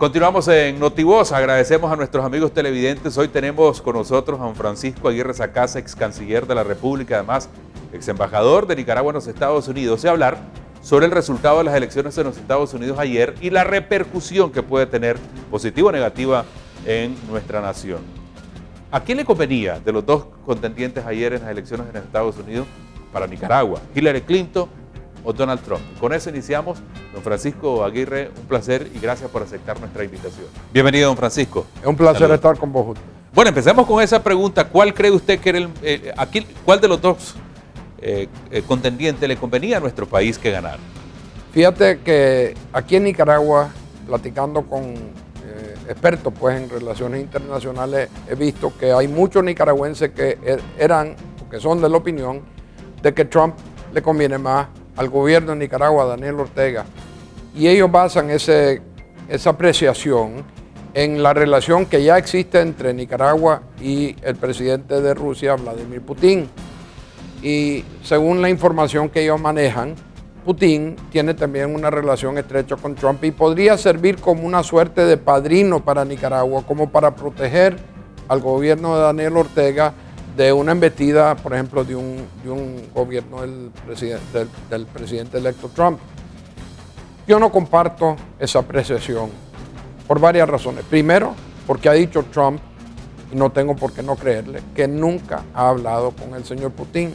Continuamos en Notivoz. Agradecemos a nuestros amigos televidentes. Hoy tenemos con nosotros a don Francisco Aguirre Sacasa, ex canciller de la República, además ex embajador de Nicaragua en los Estados Unidos, y hablar sobre el resultado de las elecciones en los Estados Unidos ayer y la repercusión que puede tener, positiva o negativa, en nuestra nación. ¿A quién le convenía de los dos contendientes ayer en las elecciones en Estados Unidos para Nicaragua? ¿Hillary Clinton o Donald Trump? Con eso iniciamos. Don Francisco Aguirre, un placer y gracias por aceptar nuestra invitación. Bienvenido, don Francisco. Es un placer estar con vos. Bueno, empecemos con esa pregunta. ¿Cuál cree usted que era cuál de los dos contendientes le convenía a nuestro país que ganar? Fíjate que aquí en Nicaragua, platicando con expertos pues, en relaciones internacionales, he visto que hay muchos nicaragüenses que que son de la opinión de que Trump le conviene más al gobierno de Nicaragua, Daniel Ortega, y ellos basan esa apreciación en la relación que ya existe entre Nicaragua y el presidente de Rusia, Vladimir Putin. Y según la información que ellos manejan, Putin tiene también una relación estrecha con Trump y podría servir como una suerte de padrino para Nicaragua, como para proteger al gobierno de Daniel Ortega de una embestida, por ejemplo, de un gobierno del presidente electo Trump. Yo no comparto esa apreciación por varias razones. Primero, porque ha dicho Trump, y no tengo por qué no creerle, que nunca ha hablado con el señor Putin.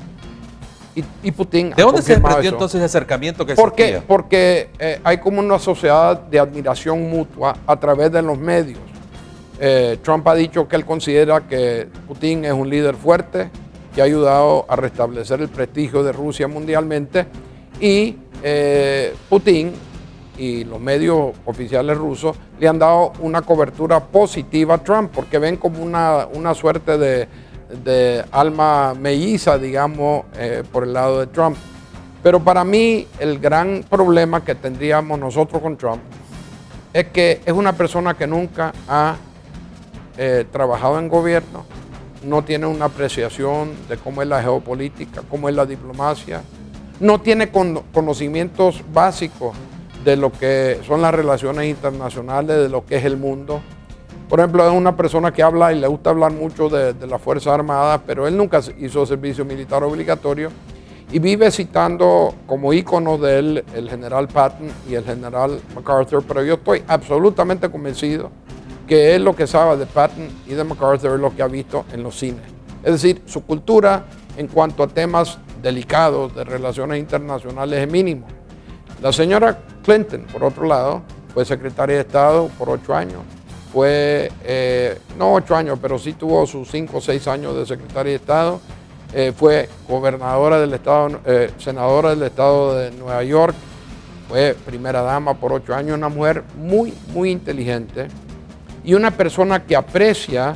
Y Putin ¿De dónde se desprendió entonces el acercamiento que existía? Porque hay como una sociedad de admiración mutua a través de los medios. Trump ha dicho que él considera que Putin es un líder fuerte, que ha ayudado a restablecer el prestigio de Rusia mundialmente, y Putin y los medios oficiales rusos le han dado una cobertura positiva a Trump, porque ven como una suerte de alma melliza, digamos, por el lado de Trump. Pero para mí el gran problema que tendríamos nosotros con Trump es que es una persona que nunca ha trabajado en gobierno, no tiene una apreciación de cómo es la geopolítica, cómo es la diplomacia, no tiene conocimientos básicos de lo que son las relaciones internacionales, de lo que es el mundo. Por ejemplo, es una persona que habla y le gusta hablar mucho de las Fuerzas Armadas, pero él nunca hizo servicio militar obligatorio y vive citando como íconos de él el general Patton y el general MacArthur, pero yo estoy absolutamente convencido que él lo que sabe de Patton y de MacArthur es lo que ha visto en los cines. Es decir, su cultura en cuanto a temas delicados de relaciones internacionales es mínimo. La señora Clinton, por otro lado, fue secretaria de Estado por 8 años. Fue, no 8 años, pero sí tuvo sus 5 o 6 años de secretaria de Estado. Fue gobernadora del Estado, senadora del Estado de Nueva York. Fue primera dama por 8 años, una mujer muy, muy inteligente y una persona que aprecia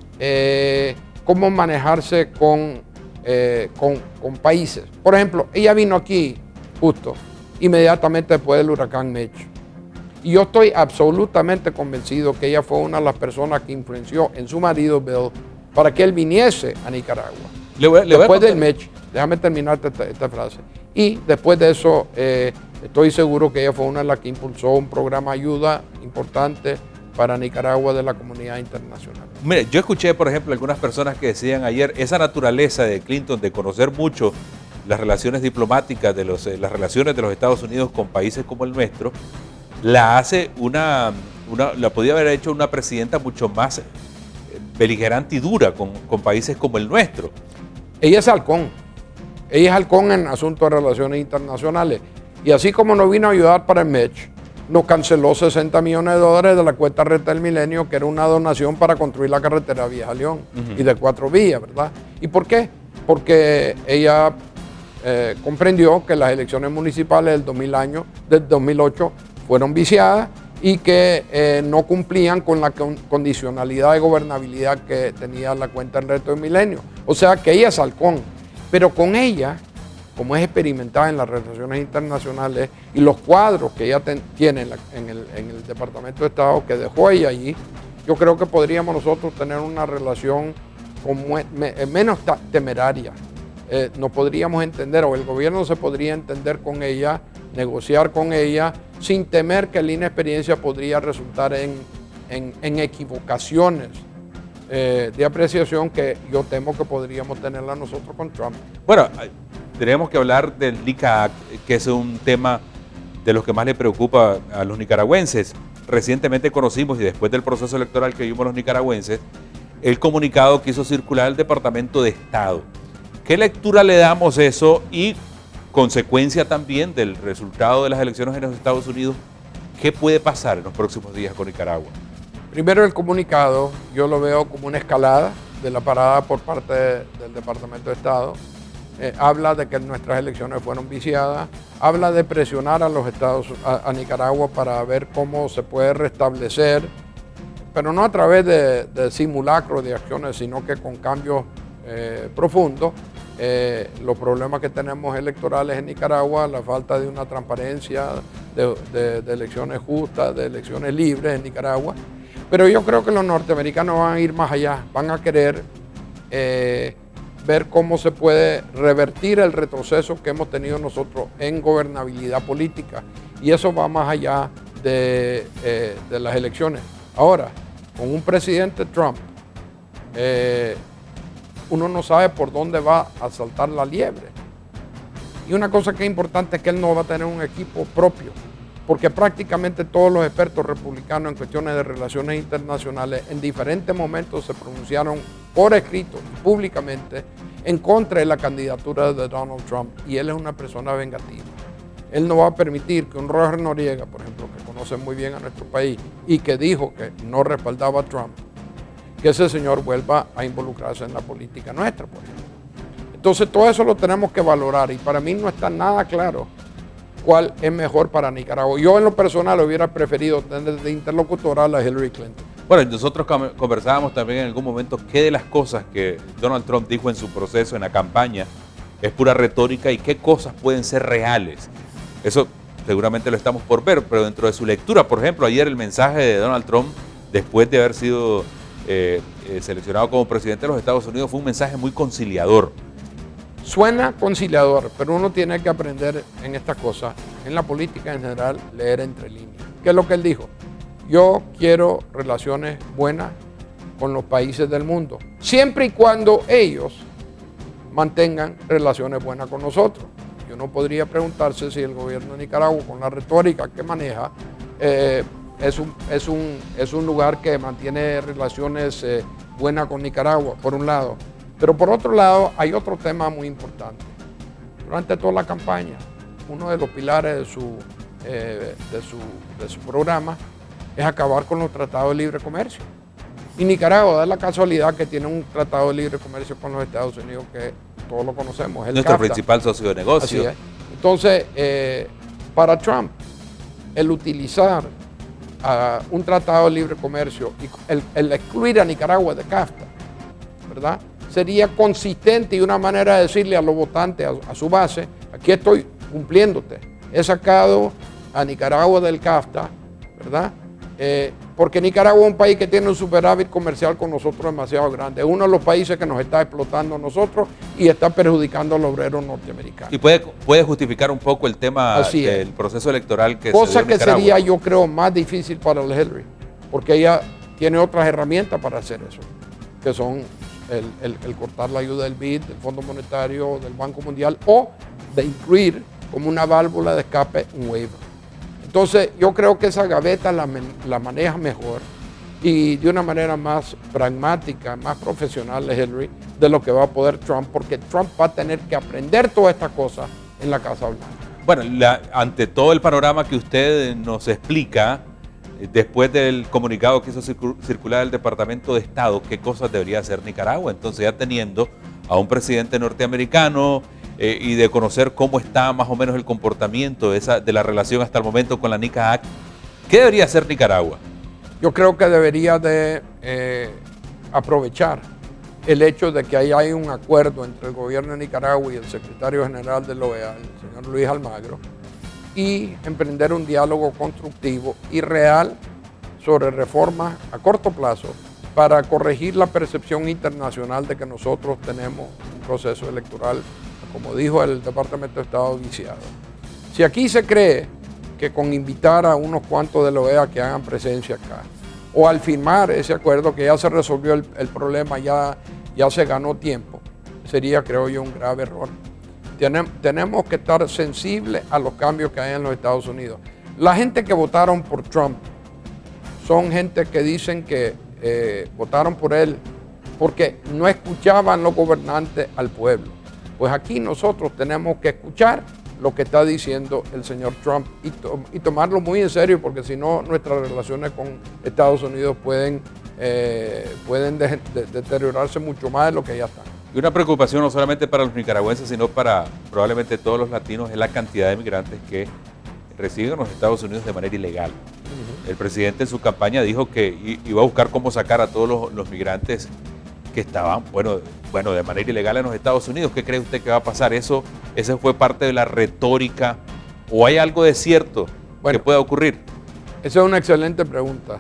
cómo manejarse con países. Por ejemplo, ella vino aquí justo inmediatamente después del huracán Mitch. Y yo estoy absolutamente convencido que ella fue una de las personas que influenció en su marido Bill para que él viniese a Nicaragua. Después del Mitch, déjame terminar esta frase. Y después de eso, estoy seguro que ella fue una de las que impulsó un programa de ayuda importante para Nicaragua de la comunidad internacional. Mire, yo escuché, por ejemplo, algunas personas que decían ayer esa naturaleza de Clinton de conocer mucho las relaciones diplomáticas, las relaciones de los Estados Unidos con países como el nuestro, la hace la podía haber hecho una presidenta mucho más beligerante y dura con países como el nuestro. Ella es halcón. Ella es halcón en asuntos de relaciones internacionales. Y así como nos vino a ayudar para el Mitch, nos canceló $60 millones de la cuesta Reta del Milenio, que era una donación para construir la carretera Vieja León y de 4 vías, ¿verdad? ¿Y por qué? Porque ella comprendió que las elecciones municipales del 2008 fueron viciadas y que no cumplían con la condicionalidad de gobernabilidad que tenía la cuenta del Reto del Milenio. O sea que ella es halcón, pero con ella, como es experimentada en las relaciones internacionales y los cuadros que ella tiene en el Departamento de Estado que dejó ella allí, yo creo que podríamos nosotros tener una relación menos temeraria. Nos podríamos entender, o el gobierno se podría entender con ella, negociar con ella, sin temer que la inexperiencia podría resultar en equivocaciones de apreciación que yo temo que podríamos tenerla nosotros con Trump. Bueno, tenemos que hablar del NICA Act, que es un tema de los que más le preocupa a los nicaragüenses. Recientemente conocimos, y después del proceso electoral que vimos los nicaragüenses, el comunicado que hizo circular el Departamento de Estado. ¿Qué lectura le damos eso y consecuencia también del resultado de las elecciones en los Estados Unidos? ¿Qué puede pasar en los próximos días con Nicaragua? Primero, el comunicado yo lo veo como una escalada de la parada por parte del Departamento de Estado. Habla de que nuestras elecciones fueron viciadas, habla de presionar a los estados, a Nicaragua para ver cómo se puede restablecer, pero no a través de simulacros de acciones, sino que con cambios profundos. Los problemas que tenemos electorales en Nicaragua, la falta de una transparencia, de elecciones justas, de elecciones libres en Nicaragua. Pero yo creo que los norteamericanos van a ir más allá, van a querer ver cómo se puede revertir el retroceso que hemos tenido nosotros en gobernabilidad política. Y eso va más allá de las elecciones. Ahora, con un presidente Trump, uno no sabe por dónde va a saltar la liebre. Y una cosa que es importante es que él no va a tener un equipo propio, porque prácticamente todos los expertos republicanos en cuestiones de relaciones internacionales en diferentes momentos se pronunciaron por escrito y públicamente en contra de la candidatura de Donald Trump, y él es una persona vengativa. Él no va a permitir que un Roger Noriega, por ejemplo, que conoce muy bien a nuestro país y que dijo que no respaldaba a Trump, que ese señor vuelva a involucrarse en la política nuestra, por ejemplo. Entonces todo eso lo tenemos que valorar, y para mí no está nada claro cuál es mejor para Nicaragua. Yo en lo personal hubiera preferido tener de interlocutora a la Hillary Clinton. Bueno, nosotros conversábamos también en algún momento qué de las cosas que Donald Trump dijo en su proceso, en la campaña, es pura retórica y qué cosas pueden ser reales. Eso seguramente lo estamos por ver, pero dentro de su lectura, por ejemplo, ayer el mensaje de Donald Trump, después de haber sido seleccionado como presidente de los Estados Unidos, fue un mensaje muy conciliador. Suena conciliador, pero uno tiene que aprender en estas cosas, en la política en general, leer entre líneas. ¿Qué es lo que él dijo? Yo quiero relaciones buenas con los países del mundo, siempre y cuando ellos mantengan relaciones buenas con nosotros. Y uno podría preguntarse si el gobierno de Nicaragua, con la retórica que maneja, es un lugar que mantiene relaciones buenas con Nicaragua, por un lado. Pero por otro lado, hay otro tema muy importante. Durante toda la campaña, uno de los pilares de su programa es acabar con los tratados de libre comercio. Y Nicaragua da la casualidad que tiene un tratado de libre comercio con los Estados Unidos que todos lo conocemos, el nuestro CAFTA. Principal socio de negocio. Así es. Entonces, para Trump, el utilizar un tratado de libre comercio y el excluir a Nicaragua de CAFTA, ¿verdad?, sería consistente y una manera de decirle a los votantes, a su base, aquí estoy cumpliéndote. He sacado a Nicaragua del CAFTA, ¿verdad? Porque Nicaragua es un país que tiene un superávit comercial con nosotros demasiado grande. Es uno de los países que nos está explotando a nosotros y está perjudicando al obrero norteamericano. Y puede justificar un poco el tema del proceso electoral que se dio en Nicaragua. Cosa que sería, yo creo, más difícil para la Hillary, porque ella tiene otras herramientas para hacer eso, que son el cortar la ayuda del BID, del Fondo Monetario, del Banco Mundial, o de incluir como una válvula de escape un waiver. Entonces yo creo que esa gaveta la maneja mejor y de una manera más pragmática, más profesional de Hillary, de lo que va a poder Trump, porque Trump va a tener que aprender todas estas cosas en la Casa Blanca. Bueno, ante todo el panorama que usted nos explica, después del comunicado que hizo circular el Departamento de Estado, ¿qué cosas debería hacer Nicaragua? Entonces, ya teniendo a un presidente norteamericano y de conocer cómo está más o menos el comportamiento de la relación hasta el momento con la NICA Act, ¿qué debería hacer Nicaragua? Yo creo que debería de aprovechar el hecho de que ahí hay un acuerdo entre el gobierno de Nicaragua y el secretario general de la OEA, el señor Luis Almagro, y emprender un diálogo constructivo y real sobre reformas a corto plazo para corregir la percepción internacional de que nosotros tenemos un proceso electoral, como dijo el Departamento de Estado, viciado. Si aquí se cree que con invitar a unos cuantos de la OEA que hagan presencia acá. O al firmar ese acuerdo que ya se resolvió el problema, ya se ganó tiempo, sería, creo yo, un grave error. Tenemos que estar sensibles a los cambios que hay en los Estados Unidos. La gente que votaron por Trump son gente que dicen que votaron por él porque no escuchaban los gobernantes al pueblo. Pues aquí nosotros tenemos que escuchar lo que está diciendo el señor Trump y tomarlo muy en serio, porque si no nuestras relaciones con Estados Unidos pueden deteriorarse mucho más de lo que ya están. Y una preocupación no solamente para los nicaragüenses, sino para probablemente todos los latinos, es la cantidad de migrantes que residen en los Estados Unidos de manera ilegal. El presidente en su campaña dijo que iba a buscar cómo sacar a todos los migrantes que estaban, bueno, de manera ilegal en los Estados Unidos. ¿Qué cree usted que va a pasar? ¿Eso fue parte de la retórica o hay algo de cierto que pueda ocurrir? Esa es una excelente pregunta.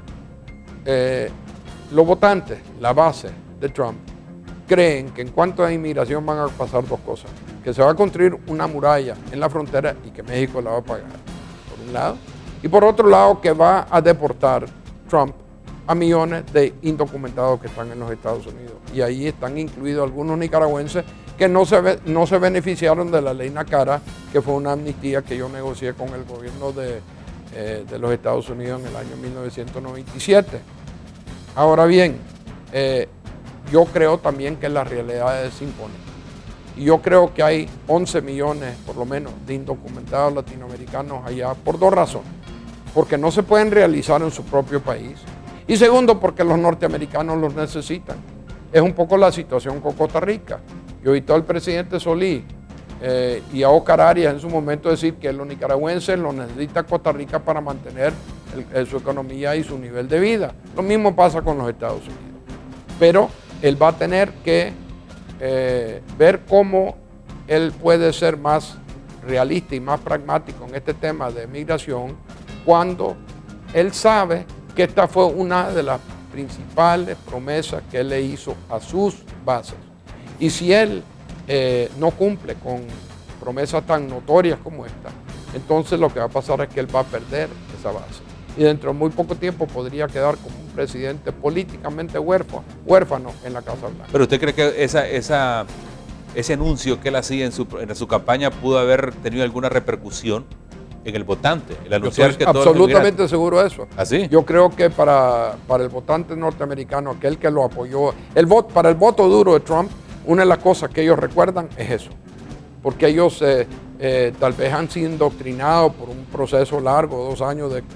Los votantes, la base de Trump, creen que en cuanto a inmigración van a pasar dos cosas. Que se va a construir una muralla en la frontera y que México la va a pagar, por un lado. Y por otro lado, que va a deportar Trump a millones de indocumentados que están en los Estados Unidos. Y ahí están incluidos algunos nicaragüenses que no se beneficiaron de la ley Nacara, que fue una amnistía que yo negocié con el gobierno de los Estados Unidos en el año 1997. Ahora bien, yo creo también que las realidades se imponen. Y yo creo que hay 11 millones, por lo menos, de indocumentados latinoamericanos allá por dos razones. Porque no se pueden realizar en su propio país. Y segundo, porque los norteamericanos los necesitan. Es un poco la situación con Costa Rica. Yo oí al presidente Solís y a Oscar Arias en su momento decir que los nicaragüenses lo necesita Costa Rica para mantener su economía y su nivel de vida. Lo mismo pasa con los Estados Unidos. Pero él va a tener que ver cómo él puede ser más realista y más pragmático en este tema de migración cuando él sabe que esta fue una de las principales promesas que él le hizo a sus bases. Y si él no cumple con promesas tan notorias como esta, entonces lo que va a pasar es que él va a perder esa base. Y dentro de muy poco tiempo podría quedar como un presidente políticamente huérfano en la Casa Blanca. ¿Pero usted cree que ese anuncio que él hacía en su campaña pudo haber tenido alguna repercusión en el votante? El anunciar que absolutamente seguro de eso. ¿Así? Yo creo que para el votante norteamericano, aquel que lo apoyó, para el voto duro de Trump, una de las cosas que ellos recuerdan es eso. Porque ellos tal vez han sido indoctrinados por un proceso largo, 2 años de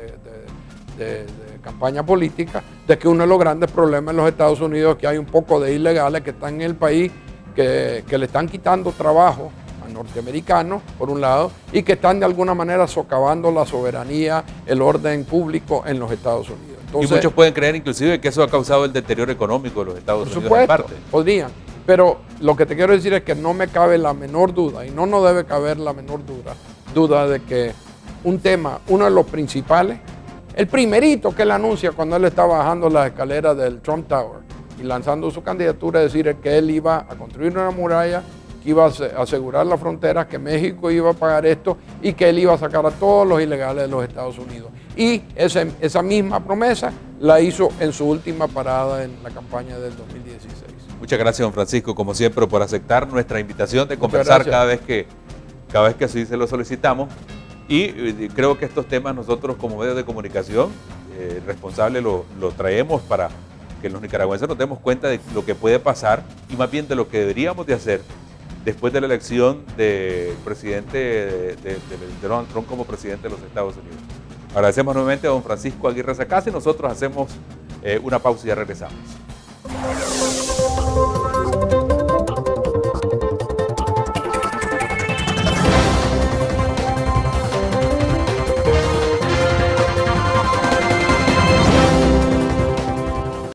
campaña política, de que uno de los grandes problemas en los Estados Unidos es que hay un poco de ilegales que están en el país, que le están quitando trabajo a norteamericanos, por un lado, y que están de alguna manera socavando la soberanía, el orden público en los Estados Unidos. Entonces, y muchos pueden creer inclusive que eso ha causado el deterioro económico de los Estados Unidos en parte. Podrían. Pero lo que te quiero decir es que no me cabe la menor duda, y no nos debe caber la menor duda de que un tema, uno de los principales, el primerito que él anuncia cuando él está bajando las escaleras del Trump Tower y lanzando su candidatura, es decir, que él iba a construir una muralla, que iba a asegurar las fronteras, que México iba a pagar esto y que él iba a sacar a todos los ilegales de los Estados Unidos. Y esa misma promesa la hizo en su última parada en la campaña del 2016. Muchas gracias, don Francisco, como siempre, por aceptar nuestra invitación de conversar cada vez que así se lo solicitamos. Y creo que estos temas nosotros como medios de comunicación responsables lo traemos para que los nicaragüenses nos demos cuenta de lo que puede pasar y más bien de lo que deberíamos de hacer después de la elección del presidente de Donald Trump como presidente de los Estados Unidos. Agradecemos nuevamente a don Francisco Aguirre Sacasa y nosotros hacemos una pausa y ya regresamos.